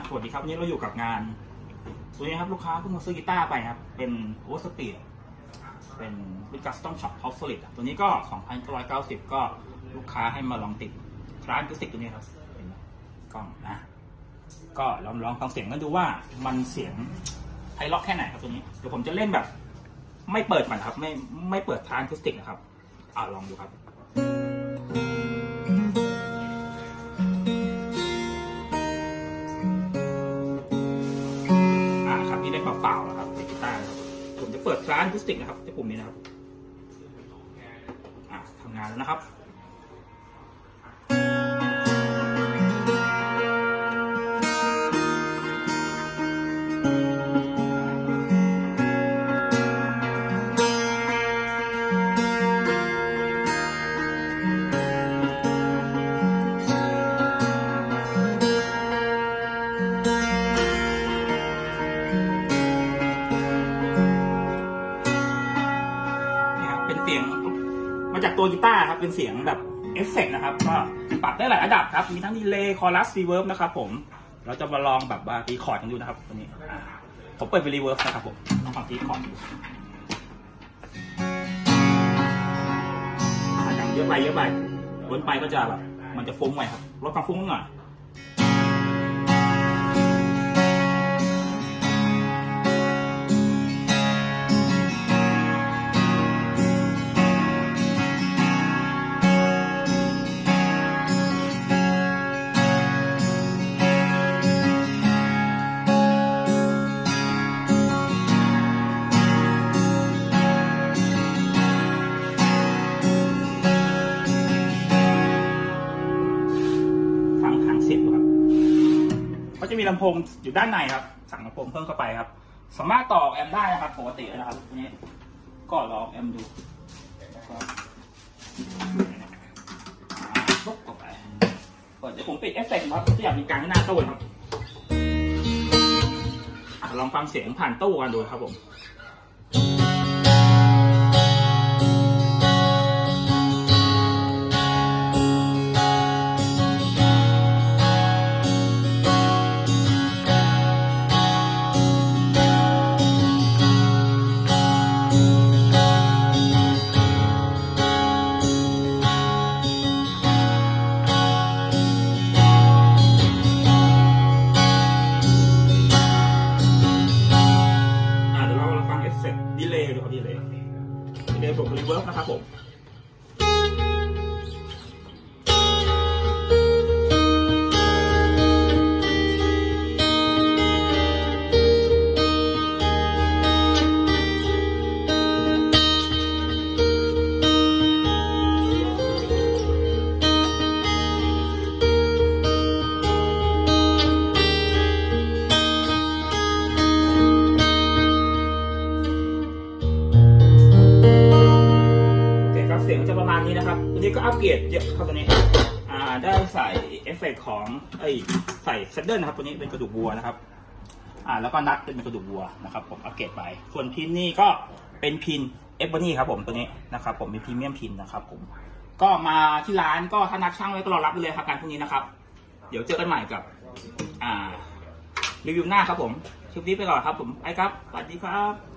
สวัสดีครับวันนี้เราอยู่กับงานตัวนี้ครับลูกค้าเพิ่งมาซื้อกีตาร์ไปครับเป็นโอเวอร์สปีดเป็นคัสตอมช็อปท็อปโซลิดตัวนี้ก็ 2,990 ก็ลูกค้าให้มาลองติดร้านอะคูสติกตัวนี้ครับเป็นกล้องนะก็ลองฟังเสียงกันดูว่ามันเสียงไพเราะแค่ไหนครับตัวนี้เดี๋ยวผมจะเล่นแบบไม่เปิดก่อนครับไม่เปิดร้านอะคูสติกนะครับลองดูครับนี่ได้เปล่าๆนะครับในกีตาร์นะครับผมจะเปิดร้านอะคูสติกนะครับที่ปุ่มนี้นะครับทำงานแล้วนะครับเป็นเสียงมาจากตัวกีตาร์ครับเป็นเสียงแบบเอฟเฟกต์นะครับก็ปรับได้หลายระดับครับมีทั้งดีเลย์คอรัสรีเวิร์บนะครับผมเราจะมาลองแบบว่าตีคอร์ดกันดูนะครับตัวนี้ผมเปิดเป็นรีเวิร์บนะครับผมลองฟังตีคอร์ดดูดังเยอะไปล้นไปก็จะแบบมันจะฟุ้งไปครับลดความฟุ้งหน่อยเสียงครับเขาจะมีลำโพงอยู่ด้านในครับสั่งลำโพงเพิ่มเข้าไปครับสามารถต่อแอมได้นะครับปกตินะครับทีนี้ก็ลองแอมดูปุ๊บเข้าไปเดี๋ยวผมปิดเอฟเฟกต์ครับที่อยากมีการให้หน้าตู้ครับลองฟังเสียงผ่านตู้กันดูครับผมดีเลย์ดูครับดีเลย์ผมรีเวิร์สนะครับผมเสียงจะประมาณนี้นะครับตัวนี้ก็อัปเกรดเยอะครับตัวนี้ได้ใส่เอฟเฟกต์ของใส่เซดเดิลนะครับตัวนี้เป็นกระดูกวัวนะครับแล้วก็นัดเป็นกระดูกวัวนะครับผมอัปเกรดไปส่วนพินนี่ก็เป็นพินเอฟเบอร์นี่ครับผมตัวนี้นะครับผมเป็นพรีเมียมพินนะครับผมก็มาที่ร้านก็ถ้านัดช่างไว้ก็รอรับเลยครับการพรุ่งนี้นะครับเดี๋ยวเจอกันใหม่กับรีวิวหน้าครับผมคลิปนี้ไปก่อนครับผมไปครับสวัสดีครับ